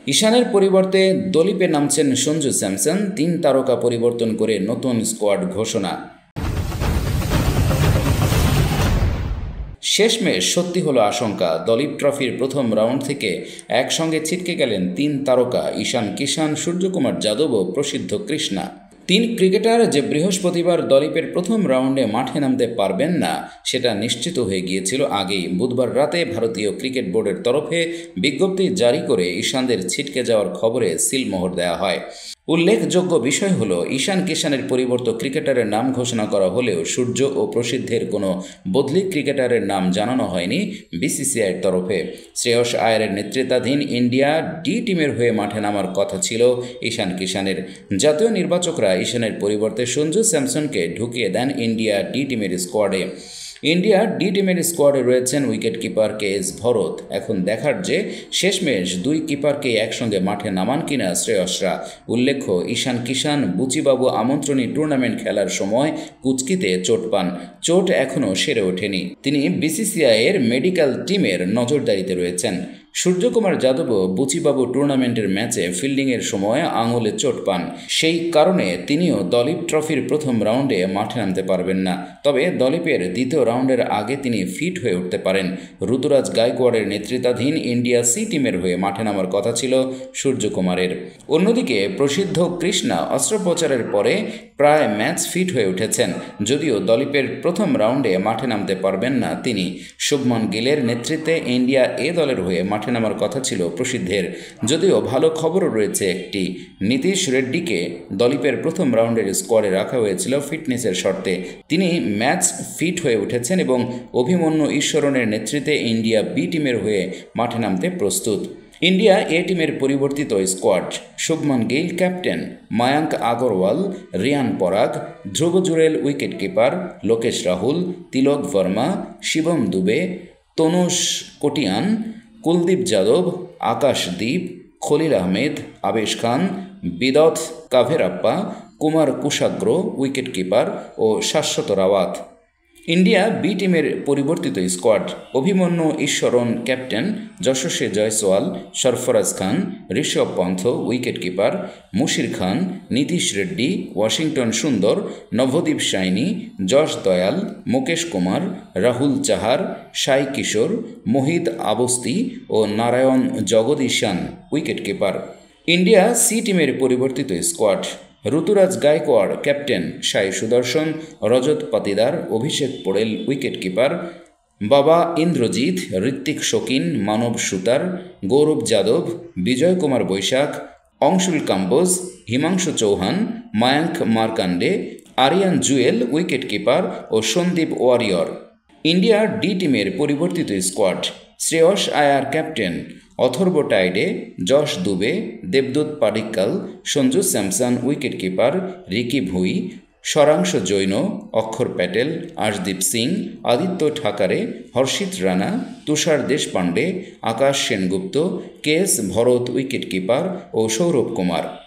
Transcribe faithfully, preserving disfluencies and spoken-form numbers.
ঈশানের পরিবর্তে দলীপে নামছেন সঞ্জু স্যামসন, তিন তারকা পরিবর্তন করে নতুন স্কোয়াড ঘোষণা। শেষমেশ সত্যি হলো আশঙ্কা, দলীপ ট্রফির প্রথম রাউন্ড থেকে একসঙ্গে ছিটকে গেলেন তিন তারকা ঈশান কিষান, সূর্যকুমার যাদব ও প্রসিদ্ধ কৃষ্ণা। তিন ক্রিকেটার যে বৃহস্পতিবার দলীপের প্রথম রাউন্ডে মাঠে নামতে পারবেন না সেটা নিশ্চিত হয়ে গিয়েছিল আগেই। বুধবার রাতে ভারতীয় ক্রিকেট বোর্ডের তরফে বিজ্ঞপ্তি জারি করে ঈশানদের ছিটকে যাওয়ার খবরে সিলমোহর দেওয়া হয়। উল্লেখযোগ্য বিষয় হলো, ঈশান কিষানের পরিবর্তে ক্রিকেটারের নাম ঘোষণা করা হলেও সূর্য ও প্রসিদ্ধের কোনো বদলি ক্রিকেটারের নাম জানানো হয়নি বিসিসিআইয়ের তরফে। শ্রেয়স আয়ারের নেতৃত্বাধীন ইন্ডিয়া ডি টিমের হয়ে মাঠে নামার কথা ছিল ঈশান কিষানের। জাতীয় নির্বাচকরা ঈশানের পরিবর্তে সঞ্জু স্যামসনকে ঢুকিয়ে দেন ইন্ডিয়া ডি টিমের স্কোয়াডে। ইন্ডিয়া ডি টিমের স্কোয়াডে রয়েছেন wicket keeper K S Bharat. এখন দেখার যে শেষমেশ দুই কিপারকে একসঙ্গে মাঠে নামান কিনা শ্রেয়সরা। উল্লেখ্য, ঈশান কিষান বুচিবাবু আমন্ত্রণী টুর্নামেন্ট খেলার সময় কুচকিতে চোট পান। চোট এখনও সেরে ওঠেনি। তিনি বিসিসিআইয়ের মেডিকেল টিমের নজরদারিতে রয়েছেন। সূর্যকুমার যাদব বুচিবাবু টুর্নামেন্টের ম্যাচে ফিল্ডিংয়ের সময় আঙুলে চোট পান। সেই কারণে তিনিও দলীপ ট্রফির প্রথম রাউন্ডে মাঠে নামতে পারবেন না। তবে দলীপের দ্বিতীয় রাউন্ডের আগে তিনি ফিট হয়ে উঠতে পারেন। ঋতুরাজ গায়কোয়াড়ের নেতৃত্বাধীন ইন্ডিয়া সি টিমের হয়ে মাঠে নামার কথা ছিল সূর্যকুমারের। অন্যদিকে প্রসিদ্ধ কৃষ্ণা অস্ত্রোপচারের পরে প্রায় ম্যাচ ফিট হয়ে উঠেছেন। যদিও দলীপের প্রথম রাউন্ডে মাঠে নামতে পারবেন না তিনি। শুভমন গিলের নেতৃত্বে ইন্ডিয়া এ দলের হয়ে মাঠে নামার কথা ছিল প্রসিদ্ধের। যদিও ভালো খবরও রয়েছে একটি, নীতিশ রেড্ডিকে দলীপের প্রথম রাউন্ডের স্কোয়াডে রাখা হয়েছিল ফিটনেসের শর্তে। তিনি ম্যাচ ফিট হয়ে উঠেছেন এবং অভিমন্যু ঈশ্বরনের নেতৃত্বে ইন্ডিয়া বি টিমের হয়ে মাঠে নামতে প্রস্তুত। ইন্ডিয়া এ টিমের পরিবর্তিত squad: Shubman Gill captain, Mayank Agarwal, Riyan Parag, Dhruv Jurel wicket keeper, Lokesh Rahul, Tilak Varma, Shivam Dube, Tanush Kotian, Kuldeep Yadav, Akashdeep, Khaleel Ahmed, Avesh Khan, Vidwath Kaverappa, Kumar Kushagra wicket keeper ও শাশ্বত রাওয়াত। ইন্ডিয়া বি টিমের পরিবর্তিত squad: Abhimanyu Easwaran captain, Yashasvi Jaiswal, Sarfaraz Khan, Rishabh Pant wicket keeper, Musheer Khan, Nitish Reddy, Washington Sundar, Navdeep Saini, যশ দয়াল, মুকেশ কুমার, রাহুল চাহার, সাই কিশোর, মোহিত আবস্তি ও Narayan Jagadeesan wicket keeper. India C টিমের পরিবর্তিত squad: Ruturaj Gaikwad captain, Sai Sudharsan, Rajat Patidar, Abhishek Porel wicket keeper, Baba Indrajith, Hrithik Shokeen, Manav Suthar, Gaurav Yadav, Vijay Kumar Vyshak, Anshul Kamboj, Himanshu Chauhan, Mayank Markande, Aryan Juyal wicket keeper ও সন্দীপ ওয়ারিয়র। ইন্ডিয়া ডি টিমের পরিবর্তিত স্কোয়াড: শ্রেয়স আয়ার ক্যাপ্টেন, অথর্ব টাইডে, যশ দুবে, দেবদূত Padikkal, Sanju Samson wicket keeper, Ricky Bhui, Saransh Jain, Axar Patel, Arshdeep Singh, Aditya Thackeray, Harshit Rana, Tushar Deshpande, Akash Sengupta, K S Bharat wicket keeper ও সৌরভ কুমার।